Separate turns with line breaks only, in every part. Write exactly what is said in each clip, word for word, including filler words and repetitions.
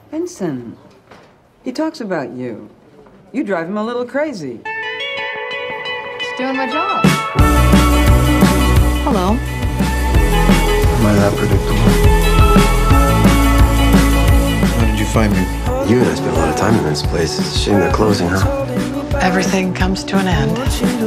Benson. He talks about you. You drive him a little crazy.
Just doing my job. Hello.
Am I that predictable? How did you find me?
You and I spent a lot of time in this place. It's a shame they're closing, huh?
Everything comes to an end.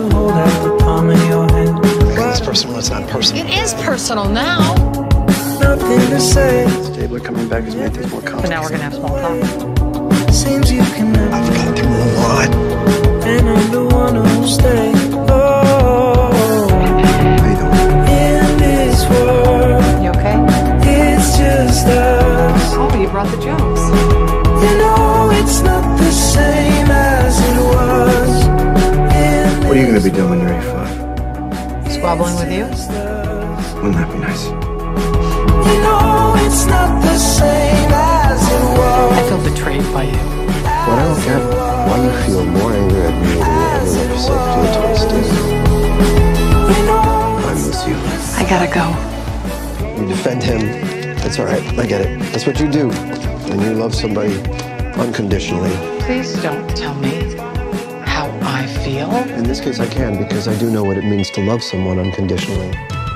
It's personal, it's not personal.
It is personal now.
Nothing to say. Stabler coming back has made things more
But
complicated.
now we're gonna have small talk.
Seems you can never.
I've got through a lot.
And I'm the one who'll stay. Oh, how you doing? In this world,
You okay?
it's just us.
Oh, you brought the jokes.
You know it's not the same as it was.
What are you going to be doing when you're eighty-five?
Squabbling with you?
Wouldn't that be nice? You know it's not the same as it was.
I feel betrayed by you.
What I don't get, why you feel more anger at me than you ever let yourself feel towards Steve. I miss you.
I gotta go.
You defend him. That's all right. I get it. That's what you do when you love somebody unconditionally.
Please don't tell me how I feel.
In this case, I can because I do know what it means to love someone unconditionally.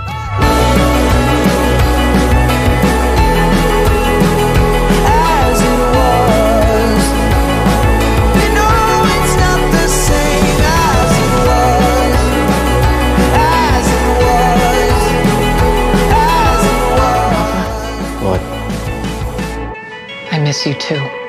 As it was, you know it's not the same as it was. As it was, as it was. What?
I miss you too.